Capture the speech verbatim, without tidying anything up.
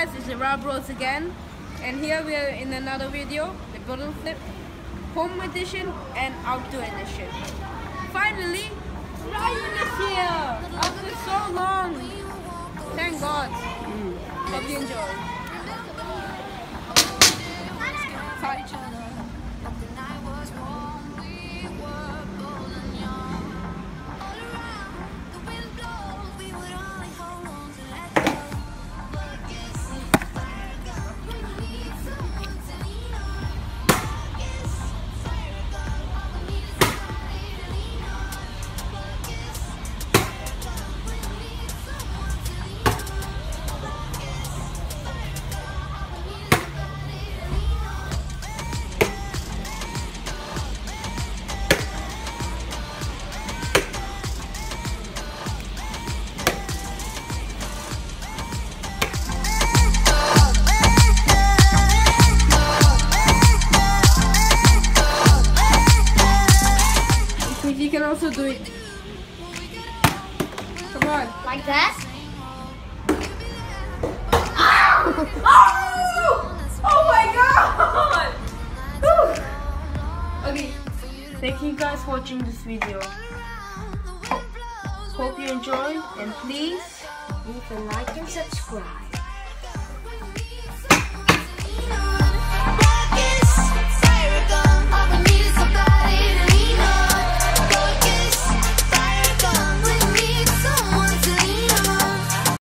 guys, it's the Rob Rose again, and here we are in another video, the bottle flip, home edition and outdoor edition. Finally, Ryan is here after so long. Thank God. Mm. Hope you enjoy. You can also do it. Come on. Like that? Oh! Oh my God! Okay. Thank you guys for watching this video. Hope you enjoy, and please leave a like and subscribe.